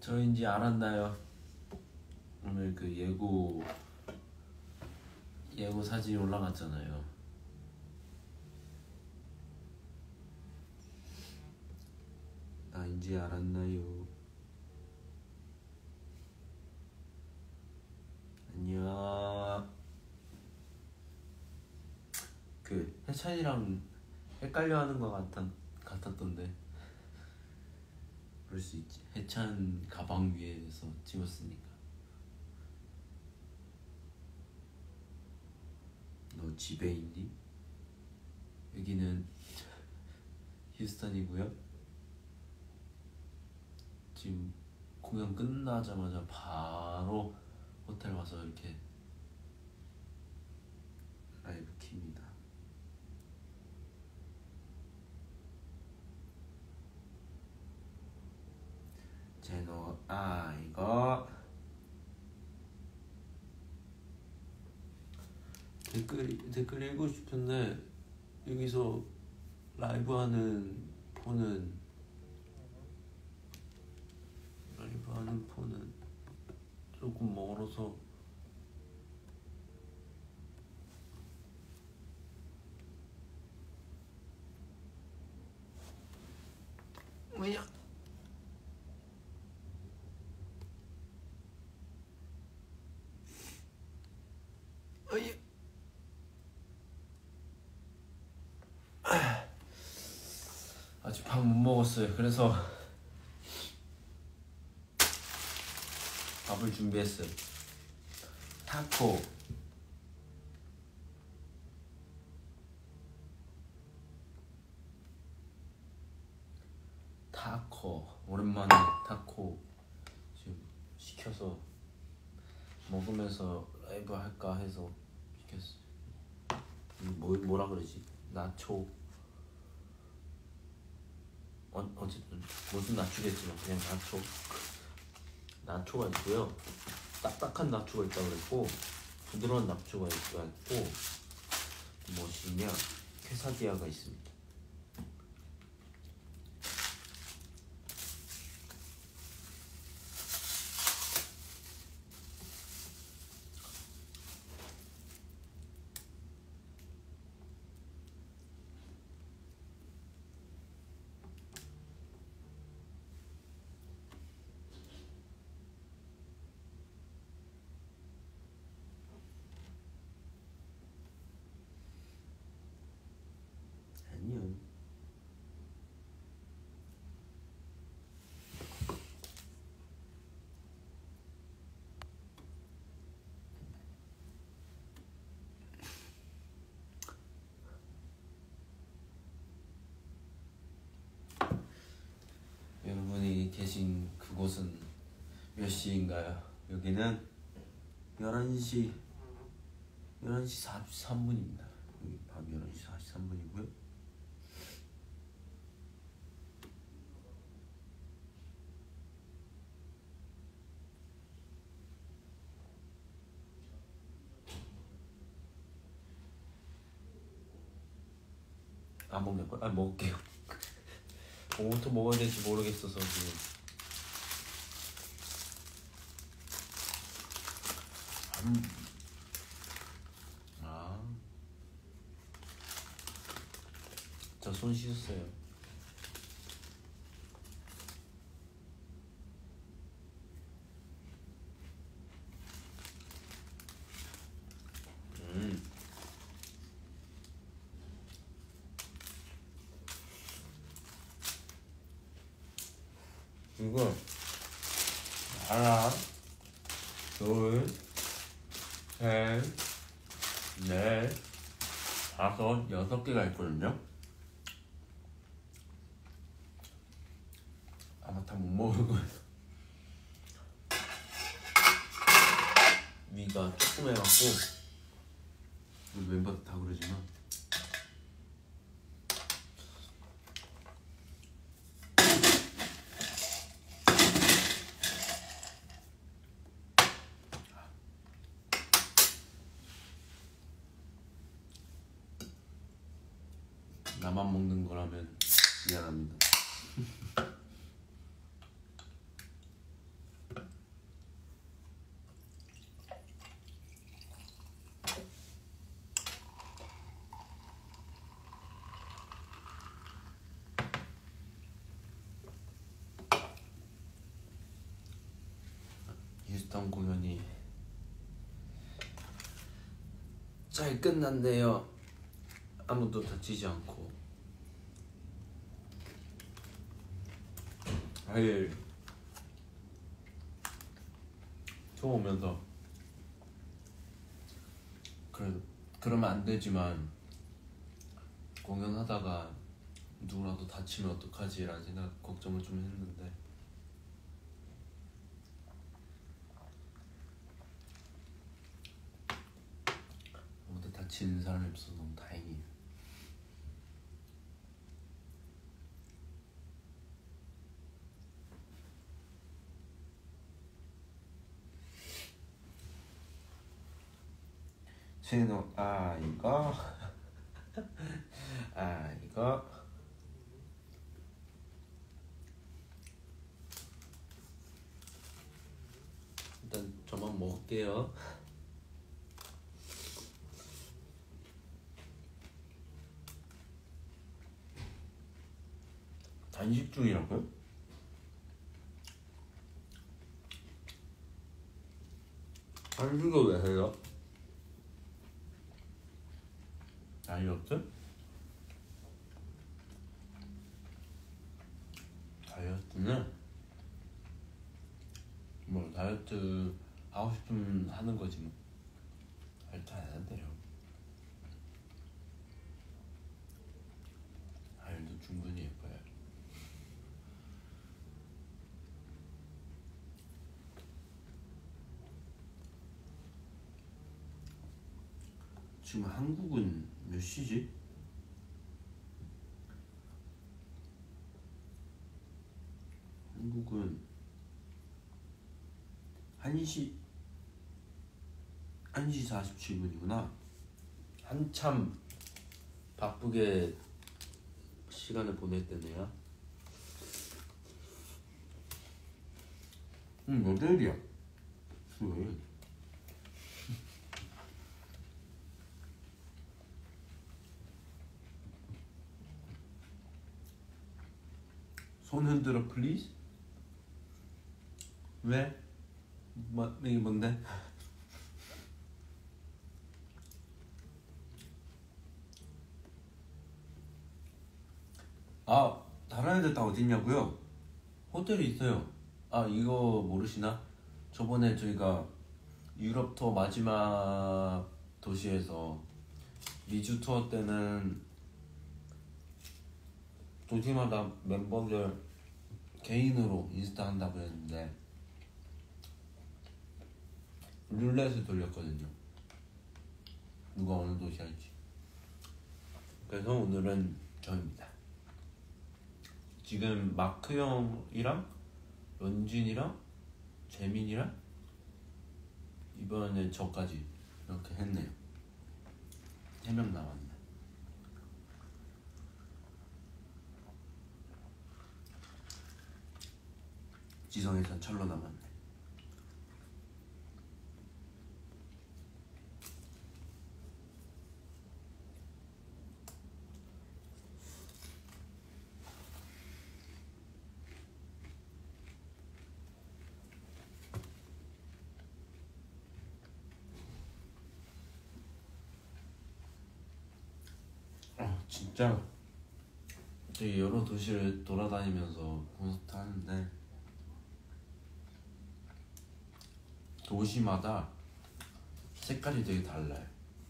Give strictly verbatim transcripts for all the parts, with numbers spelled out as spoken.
저인지 알았나요? 오늘 그 예고 예고 사진이 올라갔잖아요. 나인지 알았나요? 안녕. 그 해찬이랑 헷갈려하는 것 같았, 같았던데. 그럴 수 있지. 해찬 가방 위에서 찍었으니까. 너 집에 있니? 여기는 휴스턴이고요. 지금 공연 끝나자마자 바로 호텔 와서 이렇게 라이브 킵니다. 제노 아 이거 댓글 댓글 읽고 싶은데 여기서 라이브 하는 폰은 라이브 하는 폰은 조금 멀어서 뭐야? 어이. 아직 밥 못 먹었어요. 그래서 밥을 준비했어요. 타코, 타코 오랜만에 타코 지금 시켜서 먹으면서 라이브 할까 해서 시켰어요. 뭐 뭐라 그러지? 나초. 어, 어쨌든 무슨 나초겠지만 그냥 나초. 나초가 있고요. 딱딱한 나초가 있다고 그랬고 부드러운 나초가 있고 무엇이냐 퀘사디아가 있습니다. 여러분이 계신 그곳은 몇 시인가요? 여기는 열한 시 열한 시 사십삼 분입니다. 여기 밤 열한 시 사십삼 분이고요. 안 먹을걸? 아 먹을게요. 뭐부터 먹어야 될지 모르겠어서 지금. 음. 아, 저 손 씻었어요. 음. 이거 하나, 둘, 셋, 넷, 다섯, 여섯 개가 있거든요. 아마 다 못 먹을 거예요. 위가 조그매갖고 멤버들 다 그러지만 나만 먹는 거라면 미안합니다. 있었던 공연이 잘 끝났네요. 아무도 다치지 않고. 아예 처음 오면서 그래 그러면 안 되지만 공연하다가 누구라도 다치면 어떡하지라는 생각 걱정을 좀 했는데 아무도 다치는 사람이 없어서 너무 다행이에요. 진호 아 이거 아 이거 일단 저만 먹을게요. 단식 중이라고요? 단식을 왜 해요? 다이어트? 다이어트는 뭐 다이어트 하고 싶으면 하는 거지 뭐. 다이어트 안 해도 돼요. 다이어트 충분히 예뻐요. 지금 한국은 몇 시지? 한국은 한 시 한 시 사십칠 분이구나. 한참 바쁘게 시간을 보낼 때네요. 음, 모델이야. 왜? 손 흔들어 플리즈? 왜? 뭐, 이게 뭔데? 아, 다른 애들 다 어딨냐고요? 호텔이 있어요. 아, 이거 모르시나? 저번에 저희가 유럽 투어 마지막 도시에서 미주 투어 때는 도시마다 멤버들 개인으로 인스타 한다고 했는데 룰렛을 돌렸거든요. 누가 어느 도시 할지. 그래서 오늘은 저입니다. 지금 마크 형이랑 런쥔이랑 재민이랑 이번에 저까지 이렇게 했네요. 세 명 남았네. 지성에선 철로 남았네. 아 진짜 되게 여러 도시를 돌아다니면서 콘서트 하는데 도시마다 색깔이 되게 달라요.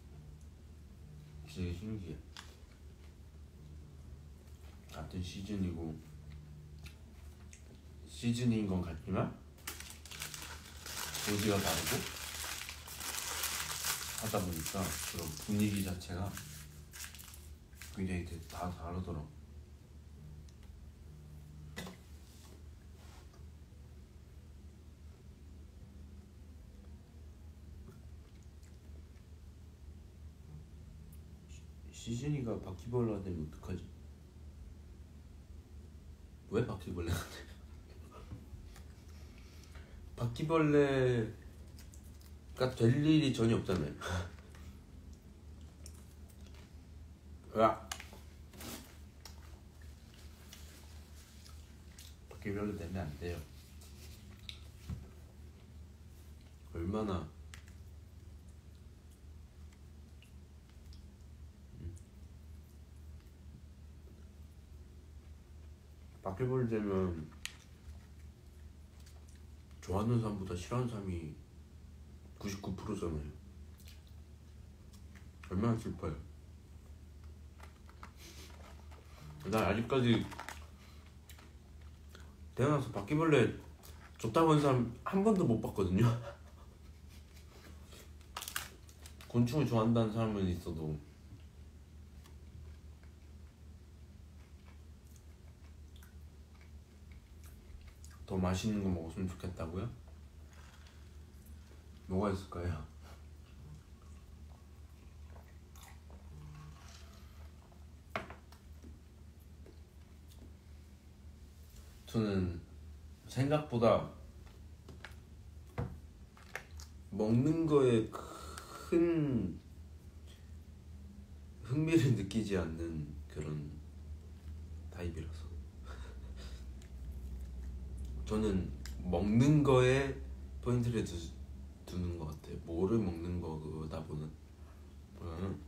되게 신기해. 같은 시즌이고 시즌인 건 같지만 도시가 다르고 하다 보니까 그런 분위기 자체가 굉장히 되게 다 다르더라고. 시즌이가 바퀴벌레가 되면 어떡하지? 왜 바퀴벌레가 돼? 바퀴벌레가 될 일이 전혀 없잖아요. 으악! 바퀴벌레 되면 안 돼요. 얼마나 바퀴벌레 되면 좋아하는 사람보다 싫어하는 사람이 구십구 퍼센트잖아요. 얼마나 슬퍼요. 난 아직까지 태어나서 바퀴벌레 좋다고 하는 사람 한 번도 못 봤거든요. 곤충을 좋아한다는 사람은 있어도 더 맛있는 거 먹었으면 좋겠다고요? 뭐가 있을까요? 저는 생각보다 먹는 거에 큰 흥미를 느끼지 않는 그런 타입이라서 저는 먹는 거에 포인트를 두, 두는 것 같아요. 뭐를 먹는 거다 보는 보면은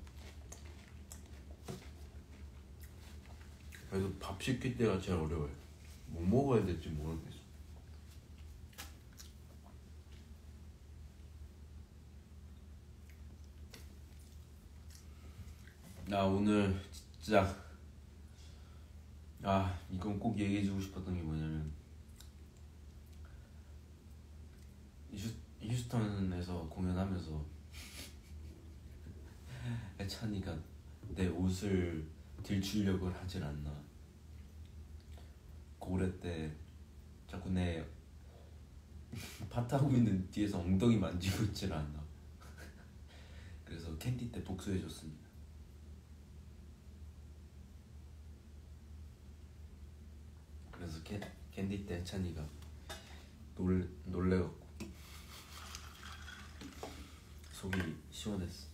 그래서 밥 시킬 때가 제일 어려워요. 뭐 먹어야 될지 모르겠어. 나 오늘 진짜 아 이건 꼭 얘기해주고 싶었던 게 뭐냐면 휴, 휴스턴에서 공연하면서 애찬이가 내 옷을 들추려고 하질 않나. 고래 때 자꾸 내 밭하고 있는 뒤에서 엉덩이 만지고 있질 않나. 그래서 캔디 때 복수해줬습니다. 그래서 캔, 캔디 때 찬이가 놀, 놀래갖고 속이 시원했어.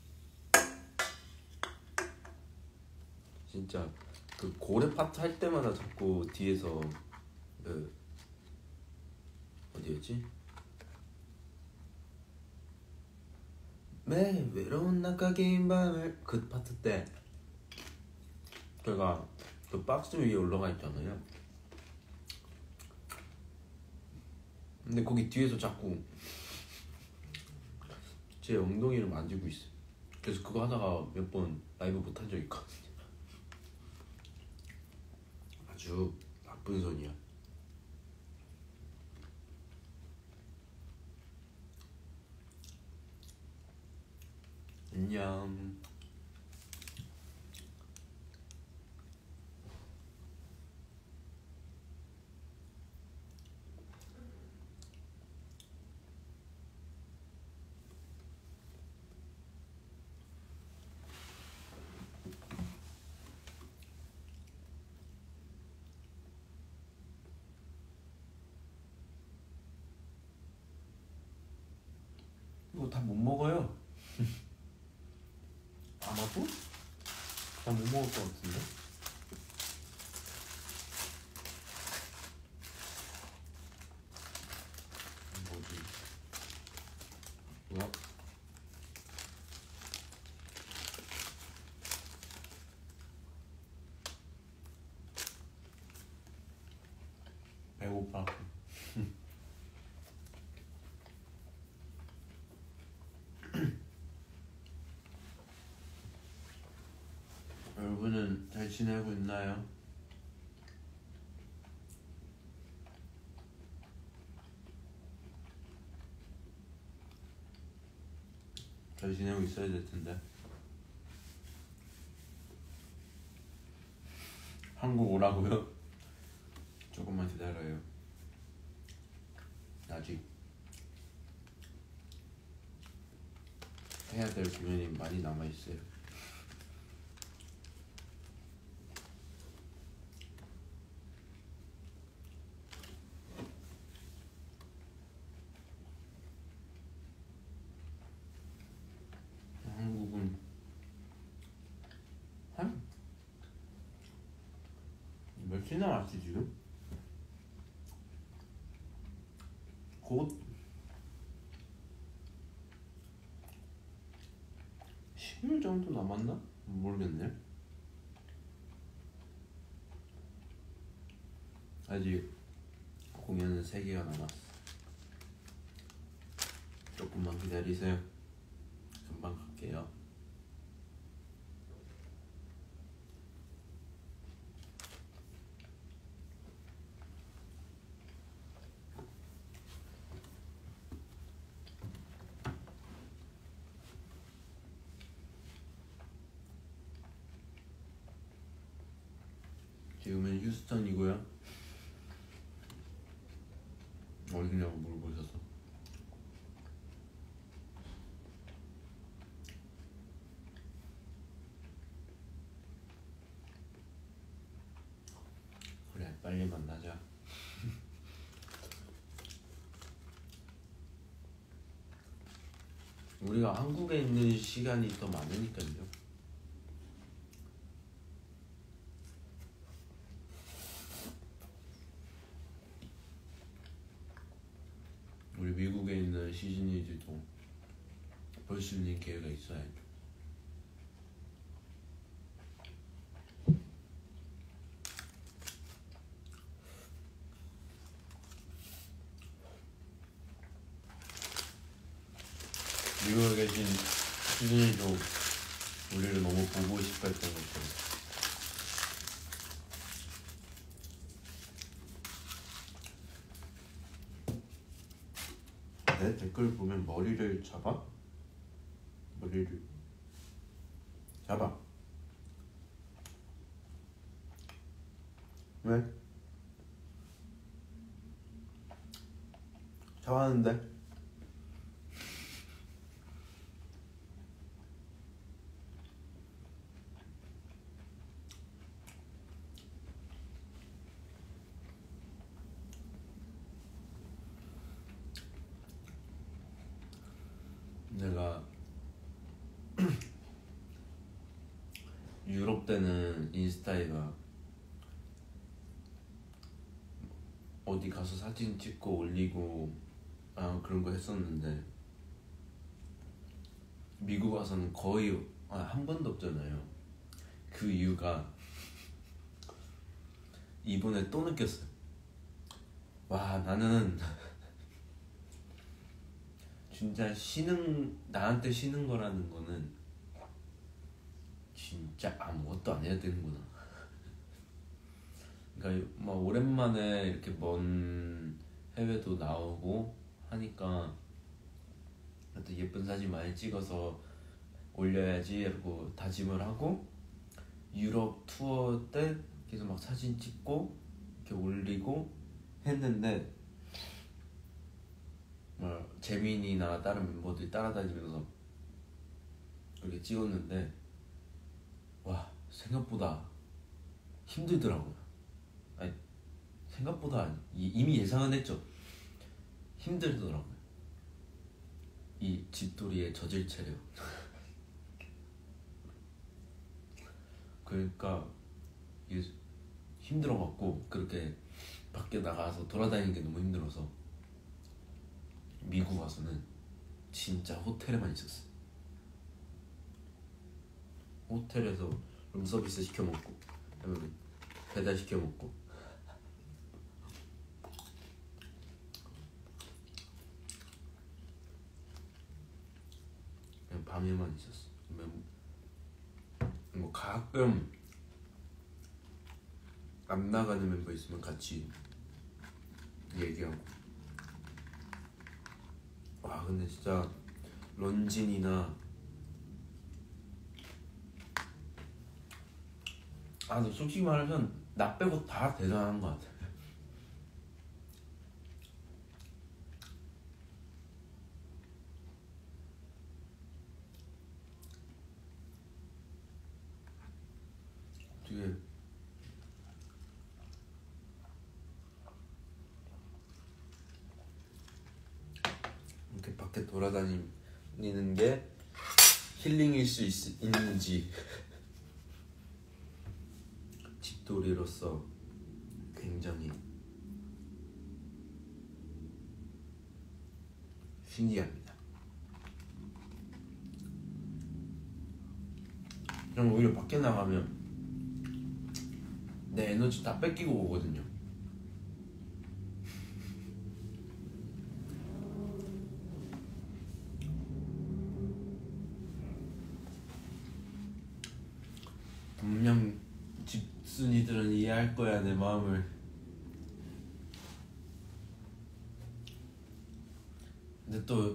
진짜 그 고래 파트 할 때마다 자꾸 뒤에서 그 어디였지? 매 외로운 낮가긴 밤을 그 파트 때 제가 그 박스 위에 올라가 있잖아요. 근데 거기 뒤에서 자꾸 제 엉덩이를 만지고 있어요. 그래서 그거 하다가 몇 번 라이브 못한 적 있거든요. 아주 나쁜 손이야. 안녕. 이거 다 못 먹어요. 아마도? 다 못 먹을 것 같은데? 뭐지? 뭐야? 배고파. 여러분은 잘 지내고 있나요? 잘 지내고 있어야 될 텐데. 한국 오라고요? 조금만 기다려요. 아직 해야 될 공연이 많이 남아 있어요. 한국은 한 며칠 남았지 지금? 곧 십 일 정도 남았나? 모르겠네. 아직 공연은 세 개가 남았어. 조금만 기다리세요. 금방 갈게요. 지금은 휴스턴이고요. 어디냐고 물어보셔서 그래, 빨리 만나자. 우리가 한국에 있는 시간이 더 많으니까요. 우리 미국에 있는 시즈니즈도 볼 수 있는 기회가 있어야죠. 미국에 계신 시즈니도 우리를 너무 보고 싶어 했던 것처럼. 내 댓글 보면 머리를 잡아? 머리를 잡아. 왜? 잡았는데? 내가 유럽 때는 인스타에가 어디 가서 사진 찍고 올리고 아 그런 거 했었는데 미국 와서는 거의 아, 한 번도 없잖아요. 그 이유가 이번에 또 느꼈어요. 와, 나는 진짜 쉬는 나한테 쉬는 거라는 거는 진짜 아무것도 안 해야 되는구나. 그러니까 막 오랜만에 이렇게 먼 해외도 나오고 하니까 또 예쁜 사진 많이 찍어서 올려야지 하고 다짐을 하고 유럽 투어 때 계속 막 사진 찍고 이렇게 올리고 했는데 뭐 재민이나 다른 멤버들이 따라다니면서 이렇게 찍었는데 와, 생각보다 힘들더라고요. 아니, 생각보다 이미 예상은 했죠. 힘들더라고요. 이 집돌이에 젖을 체력. 그러니까 힘들어갖고 그렇게 밖에 나가서 돌아다니는 게 너무 힘들어서 미국 와서는 진짜 호텔에만 있었어요. 호텔에서 룸서비스 시켜 먹고 아니면 배달 시켜 먹고 그냥 밤에만 있었어. 뭐 가끔 안 나가는 멤버 있으면 같이 얘기하고. 와, 근데 진짜 런진이나 아, 근데 솔직히 말하면 나 빼고 다 대단한 것 같아. 되게 이렇게 밖에 돌아다니는 게 힐링일 수 있, 있는지 집돌이로서 굉장히 신기합니다. 저는 오히려 밖에 나가면 내 에너지 다 뺏기고 오거든요. 분명 집순이들은 이해할 거야 내 마음을. 근데 또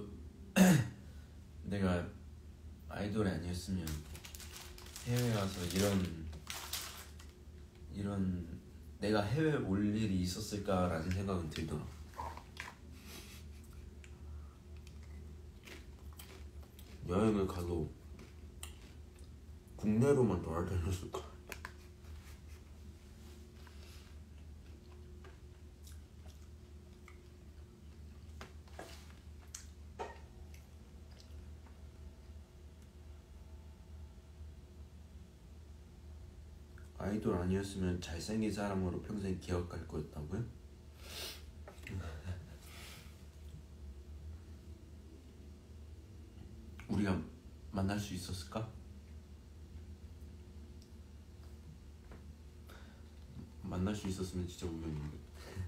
내가 아이돌이 아니었으면 해외 가서 이런 이런 내가 해외 올 일이 있었을까라는 생각은 들더라. 여행을 가도 국내로만 돌아다녔을까? 아이돌 아니었으면 잘생긴 사람으로 평생 기억할 거였다고요? 우리가 만날 수 있었을까? 만날 수 있었으면 진짜 운명인데.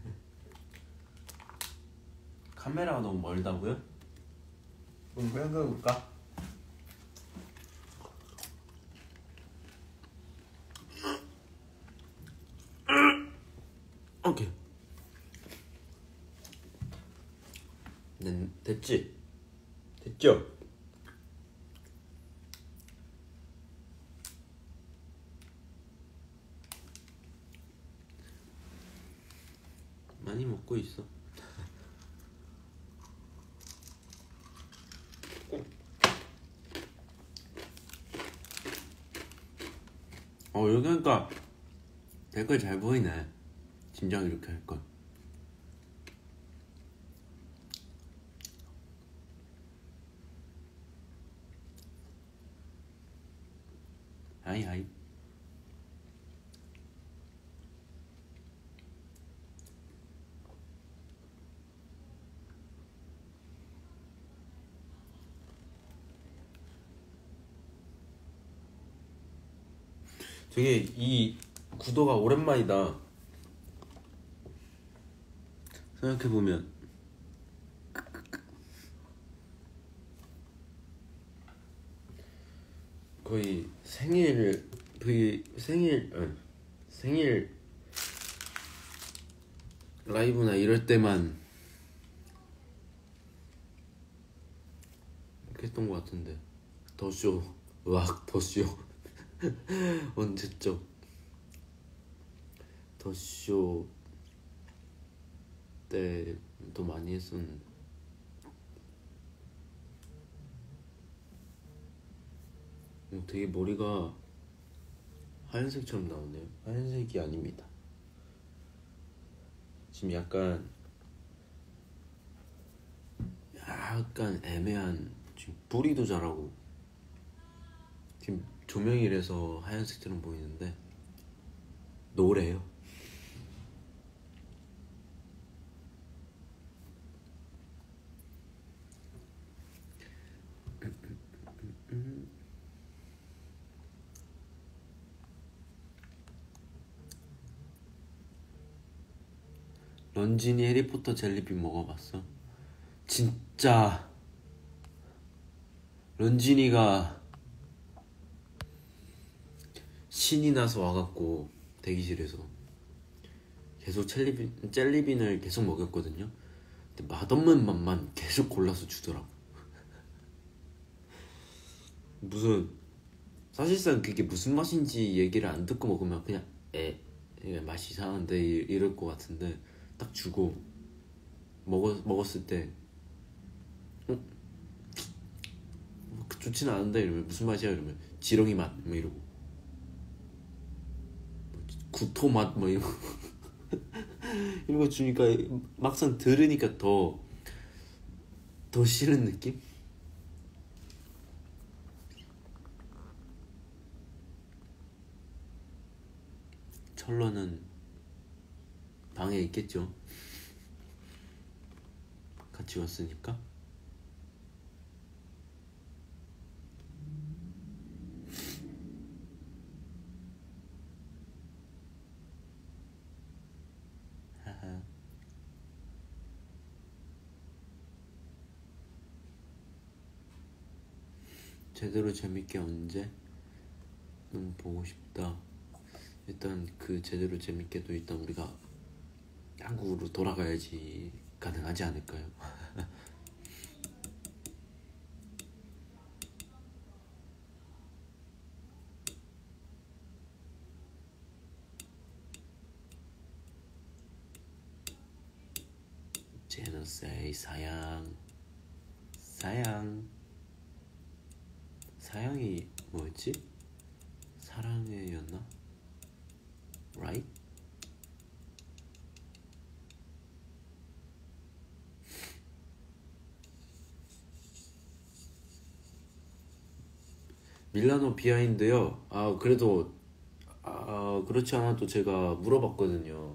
카메라가 너무 멀다고요? 그럼 생각해볼까? 오케이. 네, 됐지? 됐죠? 많이 먹고 있어. 어 여기 하니까 댓글 잘 보이네. 진작 이렇게 할걸. 하이 하이. 되게 이 구도가 오랜만이다. 생각해보면 거의 생일 거의 생일 어, 생일 라이브나 이럴 때만 이렇게 했던 것 같은데. 더쇼 으악 더쇼 언제적 더쇼 때도 많이 했었는데. 어, 되게 머리가 하얀색처럼 나오네요. 하얀색이 아닙니다. 지금 약간 약간 애매한, 지금 뿌리도 자라고 지금 조명이라서 하얀색처럼 보이는데 노래요. 런쥔이 해리포터 젤리빈 먹어봤어? 진짜 런쥔이가 신이 나서 와갖고 대기실에서 계속 젤리빈, 젤리빈을 계속 먹였거든요. 근데 맛없는 맛만 계속 골라서 주더라고. 무슨 사실상 그게 무슨 맛인지 얘기를 안 듣고 먹으면 그냥 에 이게 맛이 이상한데 이럴 것 같은데 딱 주고 먹었, 먹었을 때 어? 좋지는 않은데 이러면 무슨 맛이야 이러면 지렁이 맛 뭐 이러고 구토 맛 뭐 이러고 이런 거 주니까 막상 들으니까 더 더 싫은 느낌? 철러는 방에 있겠죠. 같이 왔으니까. 제대로 재밌게 언제? 너무 보고 싶다. 일단 그 제대로 재밌게도 일단 우리가 한국으로 돌아가야지 가능하지 않을까요? 제노세이 사양 사양 사양이 뭐였지? 사랑해였나? Right? 밀라노 비하인드요? 아 그래도 아 그렇지 않아도 제가 물어봤거든요.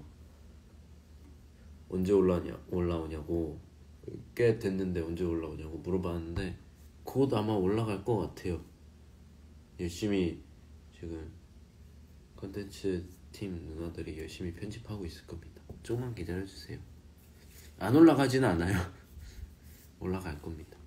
언제 올라오냐, 올라오냐고. 꽤 됐는데 언제 올라오냐고 물어봤는데 곧 아마 올라갈 것 같아요. 열심히 지금 컨텐츠 팀 누나들이 열심히 편집하고 있을 겁니다. 조금만 기다려주세요. 안 올라가지는 않아요. 올라갈 겁니다.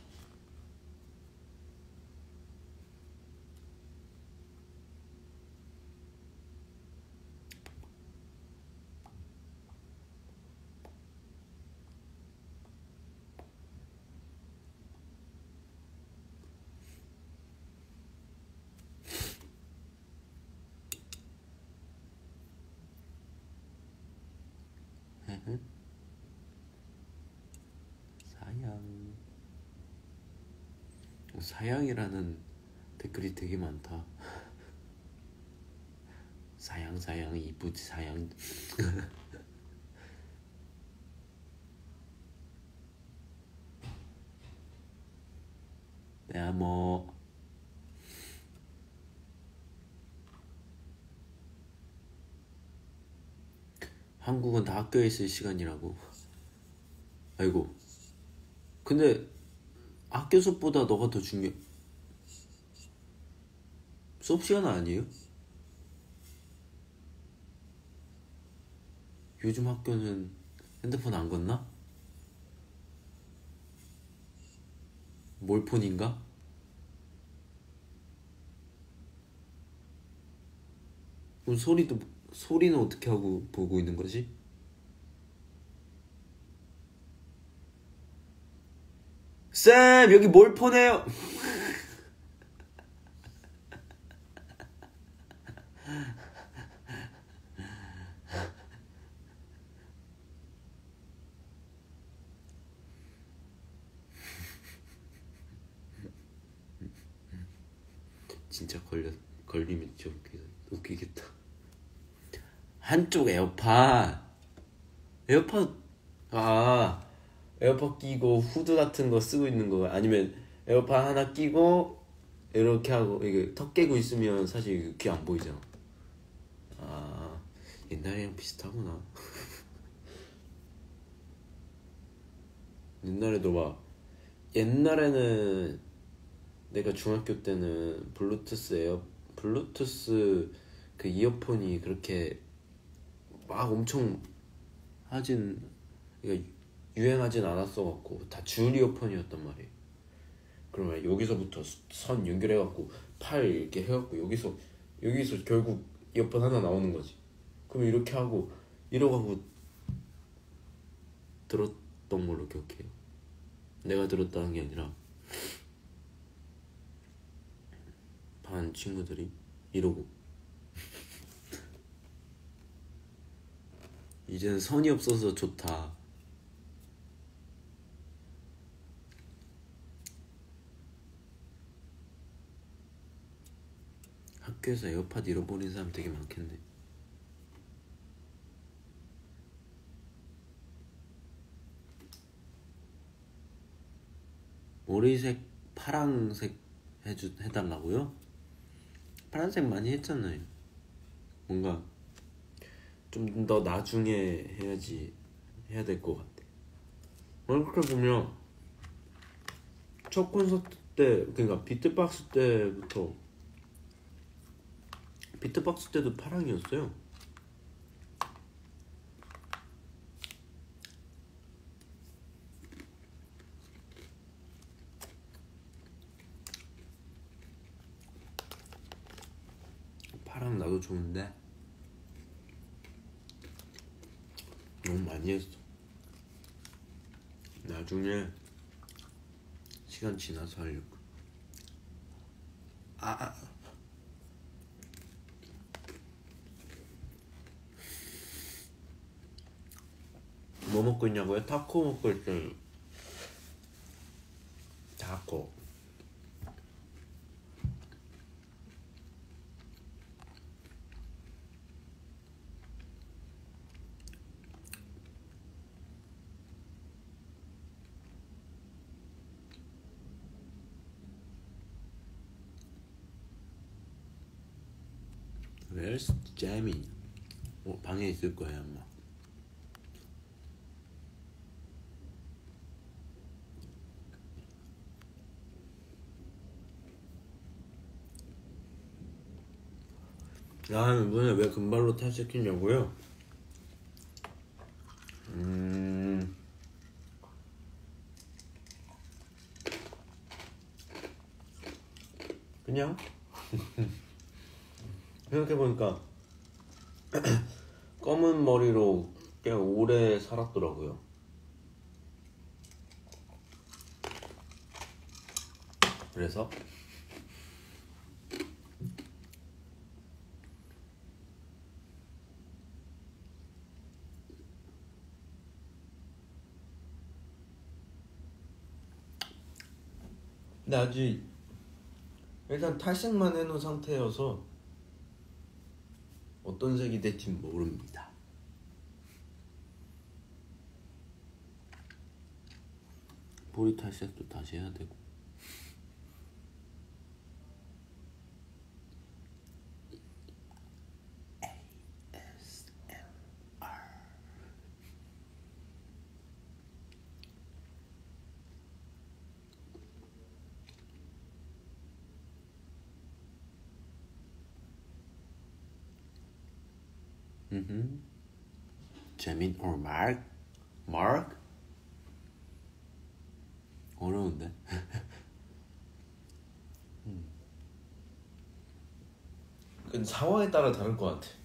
사양 사양이라는 댓글이 되게 많다. 사양 사양 이쁘지 사양. 네, 뭐 한국은 다 학교에 있을 시간이라고. 아이고. 근데 학교 수업보다 너가 더 중요. 수업 시간 아니에요? 요즘 학교는 핸드폰 안 건나? 몰폰인가? 그럼 소리도 소리는 어떻게 하고 보고 있는 거지? 쌤 여기 몰폰해요. 진짜 걸려 걸리면 진짜 웃기겠다. 한쪽 에어팟 에어팟 아 에어팟 끼고 후드 같은 거 쓰고 있는 거 아니면 에어팟 하나 끼고 이렇게 하고 이게 턱 깨고 있으면 사실 귀 안 보이잖아. 아 옛날이랑 비슷하구나. 옛날에도 막 옛날에는 내가 중학교 때는 블루투스 에어 블루투스 그 이어폰이 그렇게 막 엄청 하진 그러니까 유행하진 않았어갖고 다 줄 이어폰이었단 말이에요. 그러면 여기서부터 선 연결해갖고 팔 이렇게 해갖고 여기서 여기서 결국 이어폰 하나 나오는 거지. 그럼 이렇게 하고 이러고 들었던 걸로 기억해요. 내가 들었다는 게 아니라 반 친구들이 이러고. 이제는 선이 없어서 좋다. 학교에서 에어팟 잃어버린 사람 되게 많겠네. 머리색 파랑색 해주, 해달라고요? 파란색 많이 했잖아요. 뭔가 좀 더 나중에 해야지 해야 될 것 같아. 그렇게 보면 첫 콘서트 때 그러니까 비트박스 때부터 비트박스 때도 파랑이었어요. 좋은데 너무 많이 했어. 나중에 시간 지나서 하려고. 아, 아. 뭐 먹고 있냐고요? 타코 먹고 있어요. 타코. Where's Jamie? 어, 방에 있을 거예요 아마. 아, 이번에 왜 금발로 탈색했냐고요? 음... 그냥? 생각해보니까 검은 머리로 꽤 오래 살았더라고요. 그래서 근데 아직 일단 탈색만 해놓은 상태여서 어떤 색이 될지 모릅니다. 머리 탈색도 다시 해야 되고. Mm-hmm. Jamin or Mark? Mark? 어려운데? 음. 그 상황에 따라 다를 것 같아.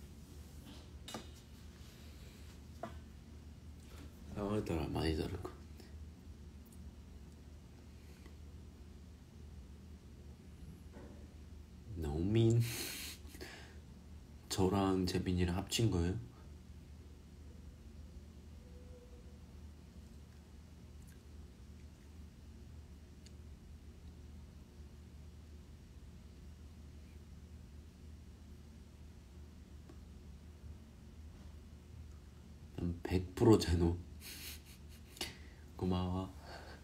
상황에 따라 많이 다를 것 같아. 노민 저랑 재빈이랑 합친 거예요? 백 퍼센트 제노. 고마워.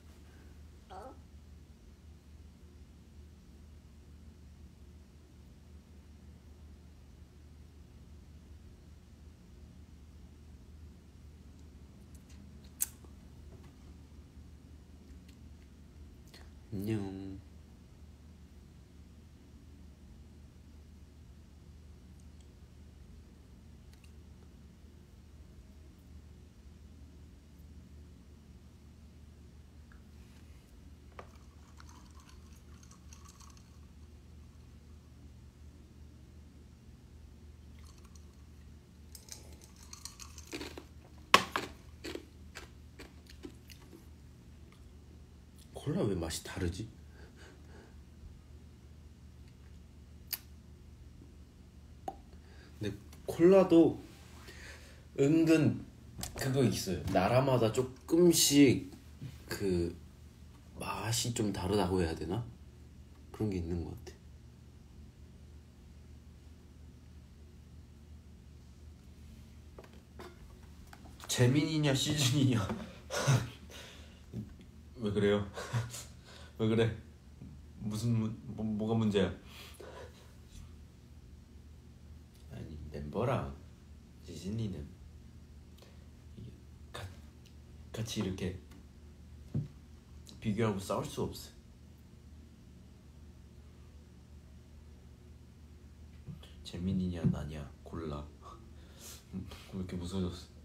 안녕. 콜라 왜 맛이 다르지? 근데 콜라도 은근 그거 있어요. 나라마다 조금씩 그 맛이 좀 다르다고 해야 되나? 그런 게 있는 것 같아. 재민이냐 시즌이냐 왜 그래요? 왜 그래? 무슨 뭐, 뭐가 문제야? 아니 멤버랑 시즌이는 가, 같이 이렇게 비교하고 싸울 수 없어. 재민이냐 나냐 골라. 왜 이렇게 무서워졌어?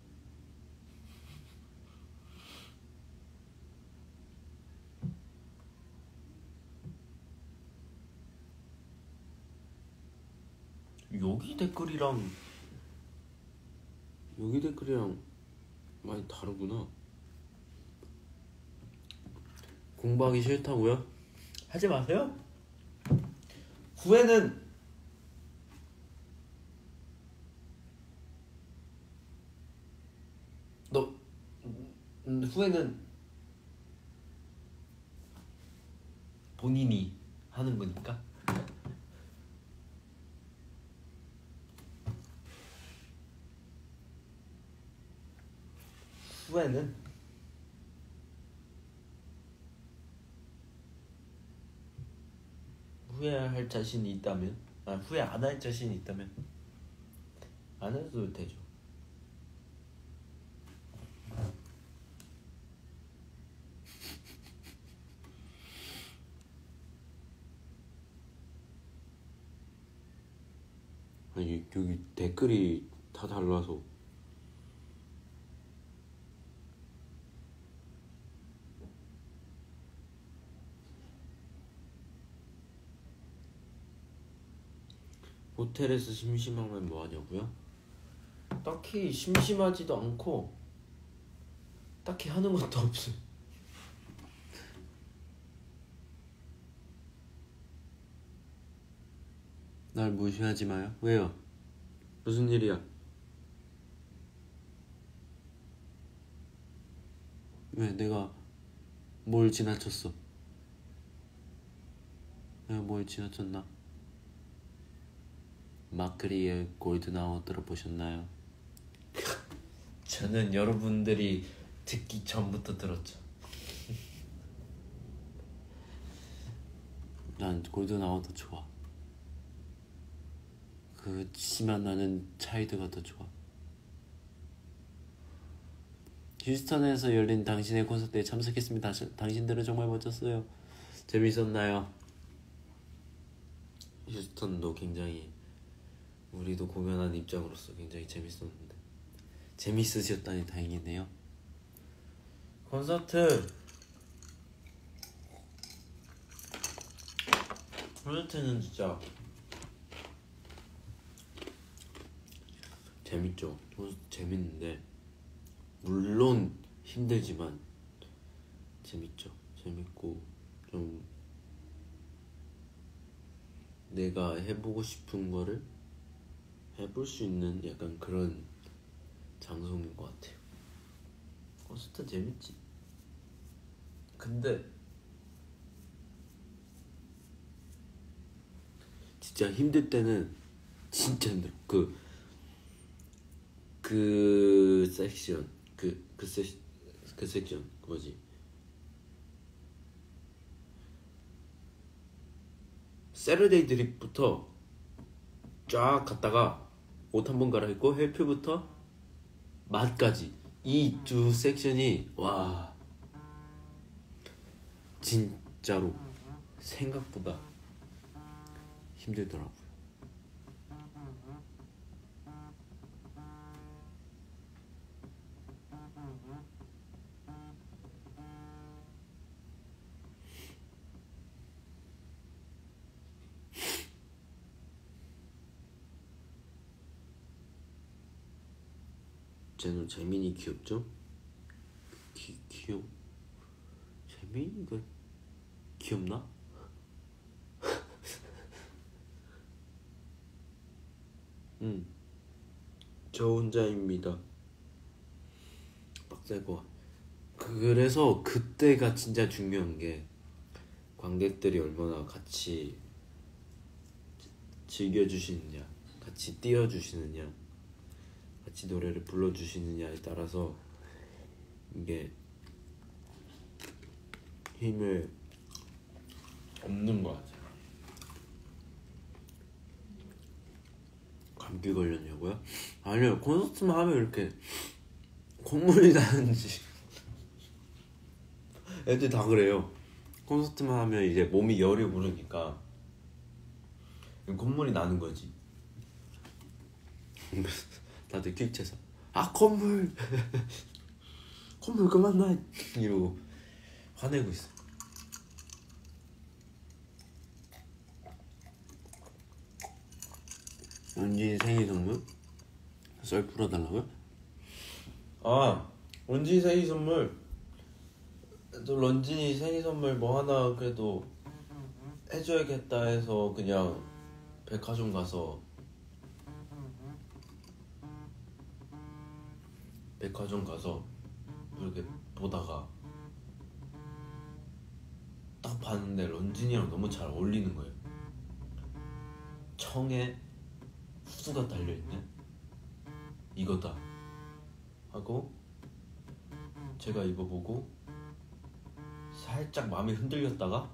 여기 댓글이랑 여기 댓글이랑 많이 다르구나. 공부하기 싫다고요? 하지 마세요. 후회는 너 음, 후회는 본인이 하는 거니까. 후회는 후회할 자신이 있다면, 아 후회 안 할 자신이 있다면 안 해도 되죠. 아니 여기 댓글이 다 달라서. 호텔에서 심심하면 뭐 하냐고요? 딱히 심심하지도 않고 딱히 하는 것도 없어요. 날 무시하지 마요. 왜요? 무슨 일이야? 왜 내가 뭘 지나쳤어? 내가 뭘 지나쳤나? 마크리의 골드나워 들어보셨나요? 저는 여러분들이 듣기 전부터 들었죠. 난 골드나워도 좋아. 그치만 나는 차이드가 더 좋아. 휴스턴에서 열린 당신의 콘서트에 참석했습니다. 당신들은 정말 멋졌어요. 재밌었나요? 휴스턴도 굉장히, 우리도 공연한 입장으로서 굉장히 재밌었는데, 재밌으셨다니 다행이네요. 콘서트 콘서트는 진짜 재밌죠. 콘서트 재밌는데 물론 힘들지만 재밌죠. 재밌고 좀 내가 해보고 싶은 거를 해볼 수 있는 약간 그런 장소인 것 같아요. 콘서트 재밌지. 근데 진짜 힘들 때는 진짜 힘들어. 그, 그 섹션 그, 그, 세, 그 섹션 그 뭐지? 세러데이 드립부터 쫙 갔다가 옷 한 번 갈아입고 헬프부터 맛까지 이 두 섹션이 와 진짜로 생각보다 힘들더라고요. 쟤는 재민이 귀엽죠? 기, 귀여워. 재민이가 귀엽나? 응. 저 혼자입니다. 빡세고. 그래서 그때가 진짜 중요한 게 관객들이 얼마나 같이 즐겨주시느냐, 같이 띄워주시느냐, 같이 노래를 불러주시느냐에 따라서 이게 힘을 얻는 것 같아요. 감기 걸렸냐고요? 아니요, 콘서트만 하면 이렇게 콧물이 나는지 애들 다 그래요. 콘서트만 하면 이제 몸이 열이 오르니까 콧물이 나는 거지. 다들 킥채서 아 콧물 콧물 그만 나 이러고 화내고 있어. 오 런쥔이 생일 선물? 썰 풀어달라고요? 아, 런쥔이 생일 선물. 또 런쥔이 생일 선물 뭐 하나 그래도 해줘야겠다 해서 그냥 백화점 가서 백화점 가서 이렇게 보다가 딱 봤는데 런쥔이랑 너무 잘 어울리는 거예요. 청에 후드가 달려있네. 이거다 하고 제가 이거 보고 살짝 마음이 흔들렸다가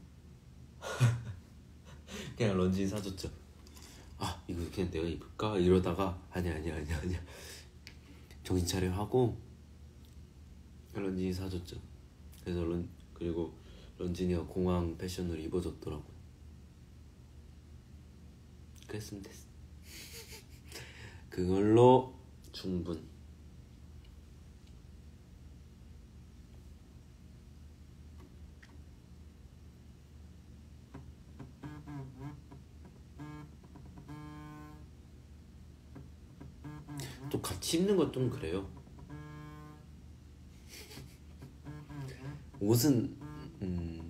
그냥 런쥔이 사줬죠. 아 이거 그냥 내가 입을까? 이러다가 아니야 아니야 아니야 아니야 정신 차려 하고 런쥔이 사줬죠. 그래서 런 그리고 런쥔이가 공항 패션으로 입어줬더라고요. 그랬으면 됐어. 그걸로 충분. 또 같이 입는 것 좀 그래요. 옷은 음,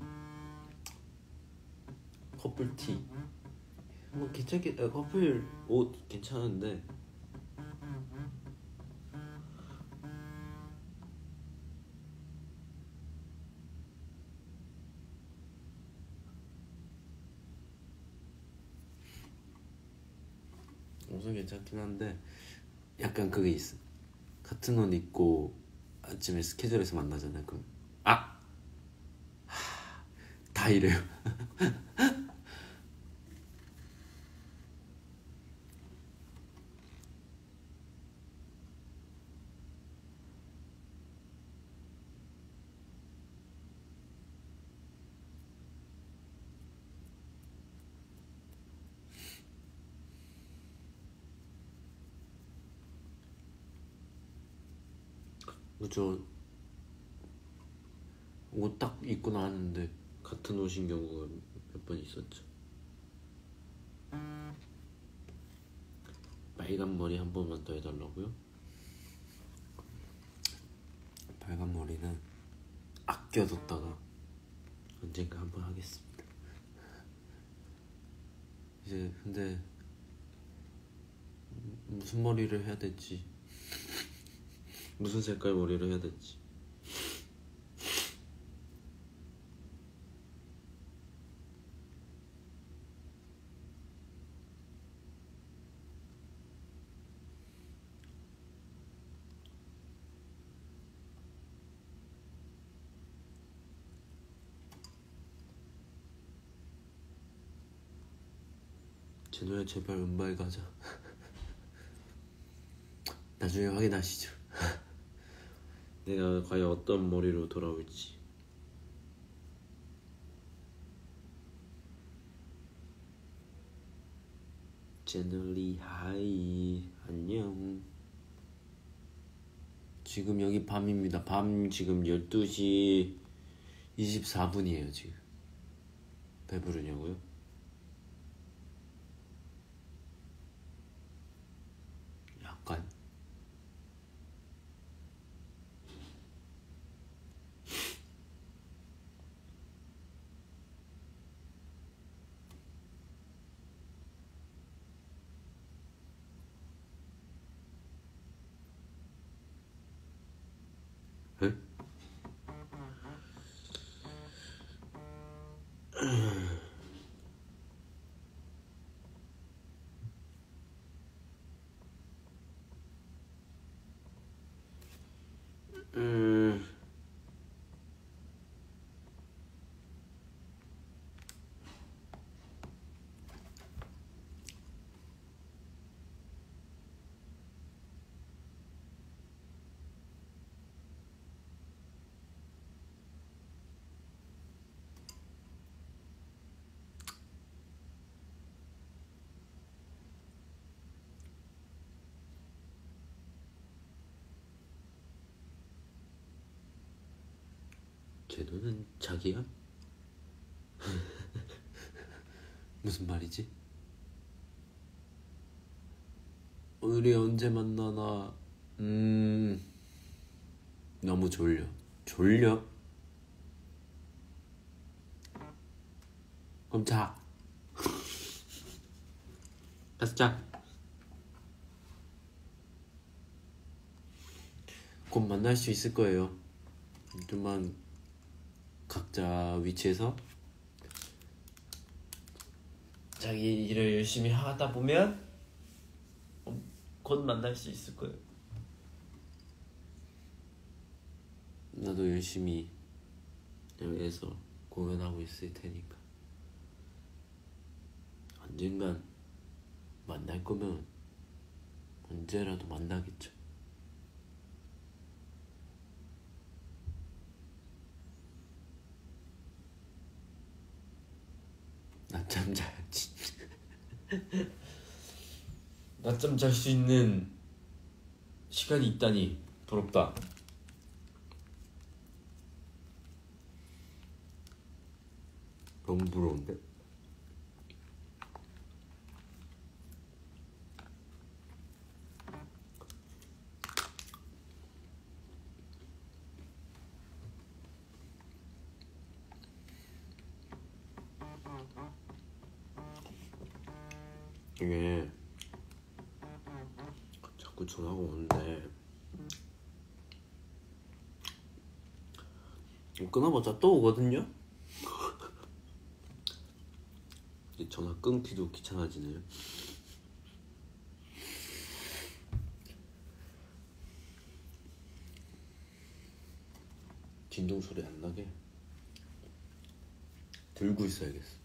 커플티 뭐 괜찮게 아, 커플 옷 괜찮은데 옷은 괜찮긴 한데 약간 그게 있어. 같은 옷 입고 아침에 스케줄에서 만나잖아요. 그럼 아! 하, 다 이래요. 그죠. 옷 딱 입고 나왔는데 같은 옷인 경우가 몇 번 있었죠. 빨간 머리 한 번만 더 해달라고요? 빨간 머리는 아껴뒀다가 언젠가 한 번 하겠습니다. 이제 근데 무슨 머리를 해야 될지 무슨 색깔 머리를 해야 될지 제노야 제발 음바에 가자. 나중에 확인하시죠. 내가 과연 어떤 머리로 돌아올지. 제노리 하이 안녕. 지금 여기 밤입니다. 밤 지금 열두 시 이십사 분이에요 지금. 배부르냐고요? 약간. 에? 음... 제노는 자기야? 무슨 말이지? 우리 언제 만나나. 음 너무 졸려. 졸려? 그럼 자. 가서 자. 곧 만날 수 있을 거예요. 좀만 각자 위치에서 자기 일을 열심히 하다 보면 곧 만날 수 있을 거예요. 나도 열심히 여기에서 공연하고 있을 테니까 언젠간 만날 거면 언제라도 만나겠죠. 낮잠 자야지. 낮잠 잘 수 있는 시간이 있다니 부럽다. 너무 부러운데? 이게 자꾸 전화가 오는데 끊어봤자 또 오거든요? 이제 전화 끊기도 귀찮아지네요. 진동 소리 안 나게 들고 있어야겠어.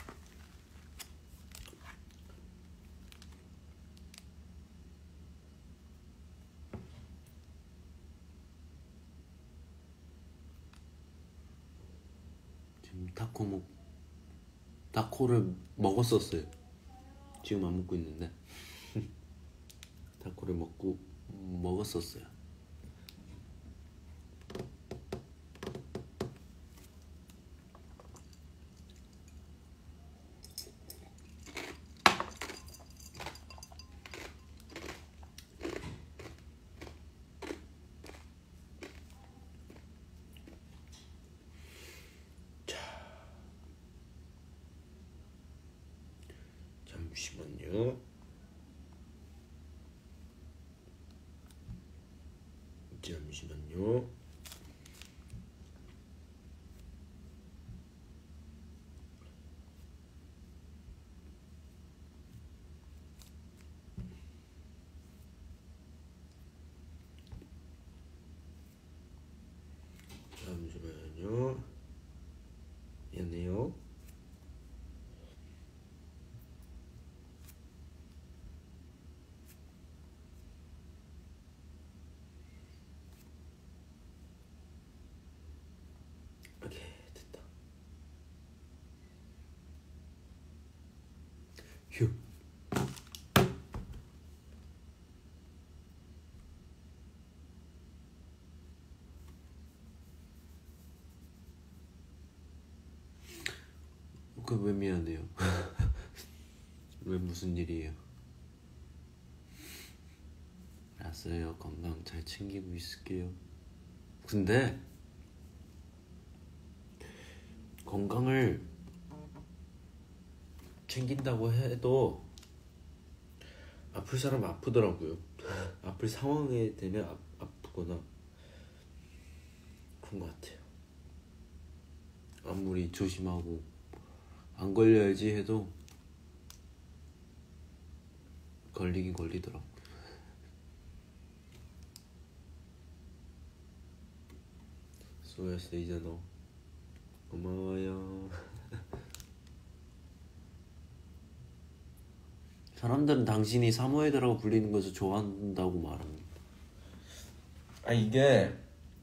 지금 타코 먹 타코를 먹었었어요. 지금 안 먹고 있는데 타코를 먹고 먹었었어요. 잠시만요. 잠시만요. 잠시만요. 미안해요. 오케이, 됐다. 휴. 그 왜 미안해요? 왜 무슨 일이에요? 알았어요. 건강 잘 챙기고 있을게요. 근데 건강을 챙긴다고 해도 아플 사람 아프더라고요. 아플 상황에 되면 아, 아프거나 그런 것 같아요. 아무리 조심하고 안 걸려야지 해도 걸리긴 걸리더라고. 수고했어 이제 너. 고마워요. 사람들은 당신이 사모예드라고 불리는 것을 좋아한다고 말합니다. 아 이게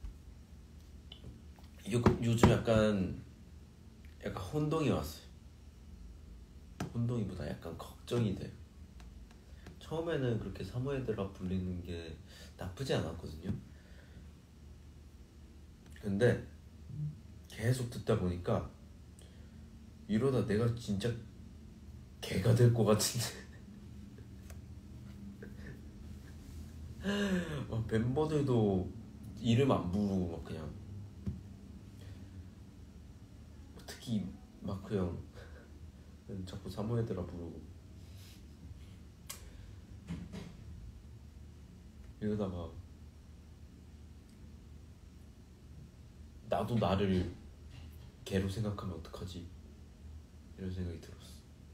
요, 요즘 약간 약간 혼동이 왔어요. 혼동이보다 약간 걱정이 돼요. 처음에는 그렇게 사모예드라 불리는 게 나쁘지 않았거든요. 근데 계속 듣다 보니까 이러다 내가 진짜 개가 될 것 같은데 어, 멤버들도 이름 안 부르고 막 그냥 특히 마크 형 자꾸 사모예드라 부르고 이러다가 나도 나를 개로 생각하면 어떡하지? 이런 생각이 들었어.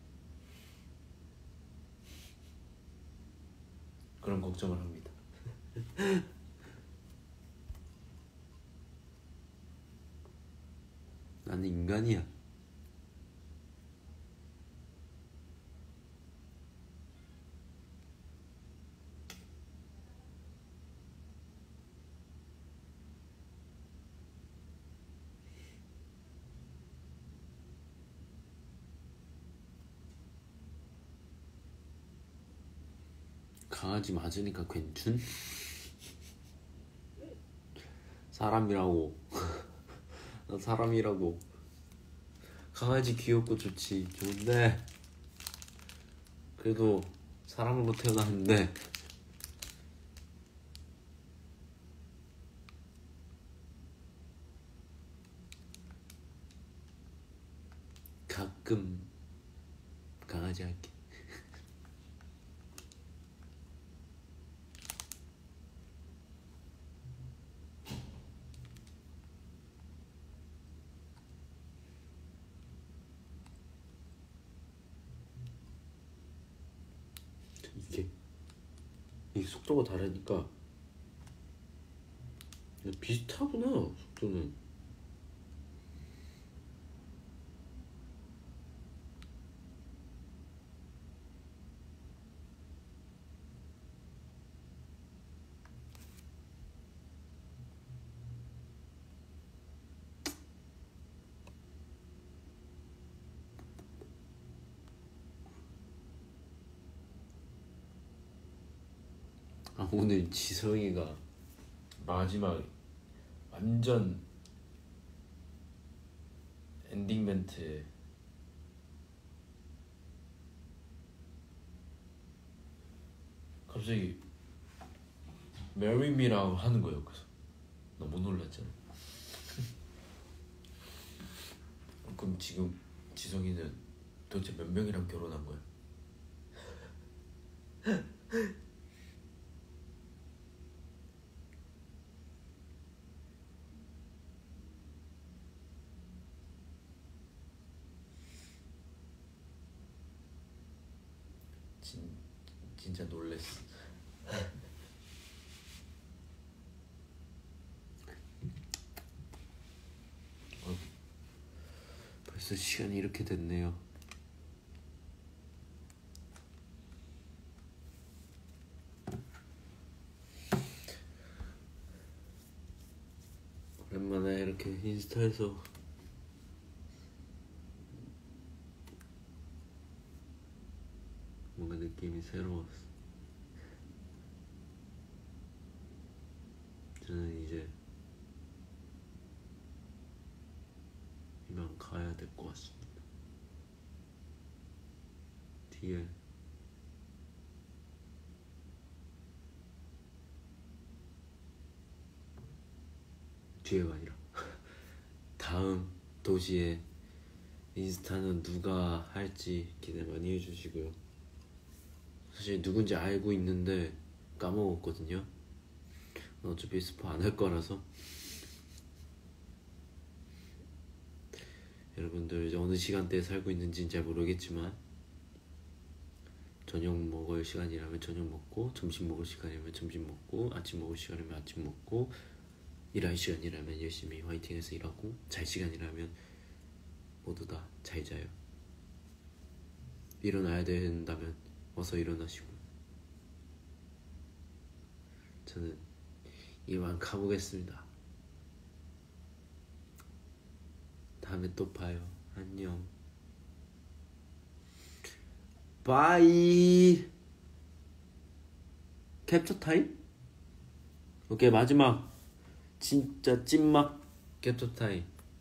그런 걱정을 합니다. 나는 인간이야. 강아지 맞으니까 괜춘? 사람이라고. 나 사람이라고. 강아지 귀엽고 좋지. 좋은데 그래도 사람으로 태어났는데 가끔 강아지 할게. 이게 이 속도가 다르니까 비슷하구나. 속도는. 아, 오늘 지성이가 마지막 완전 엔딩 멘트에 갑자기 Marry me라고 하는 거예요. 그래서 너무 놀랐잖아. 그럼 지금 지성이는 도대체 몇 명이랑 결혼한 거야? 진, 진짜 놀랬어. 어, 벌써 시간이 이렇게 됐네요. 오랜만에 이렇게 인스타에서 뭔가 느낌이 새로웠어. 저는 이제 이만 가야 될 것 같습니다. 뒤에 뒤에가 아니라 다음 도시에 인스타는 누가 할지 기대 많이 해주시고요. 사실 누군지 알고 있는데 까먹었거든요. 어차피 스포 안 할 거라서. 여러분들 이제 어느 시간대에 살고 있는지는 잘 모르겠지만 저녁 먹을 시간이라면 저녁 먹고, 점심 먹을 시간이라면 점심 먹고, 아침 먹을 시간이면 아침 먹고, 일할 시간이라면 열심히 화이팅해서 일하고, 잘 시간이라면 모두 다 잘 자요. 일어나야 된다면 어서 일어나시고. 저는 이만 가보겠습니다. 다음에 또 봐요. 안녕. 바이. 캡처 타임? 오케이, 마지막 진짜 찐막 캡처 타임.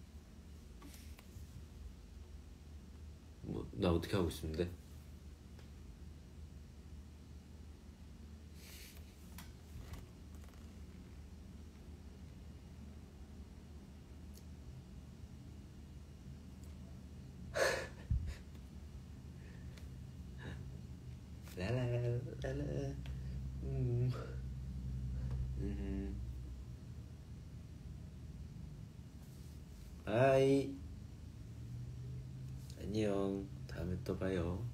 뭐, 나 어떻게 하고 있는데? 따라. 음. 음. 바이. 안녕. 다음에 또 봐요.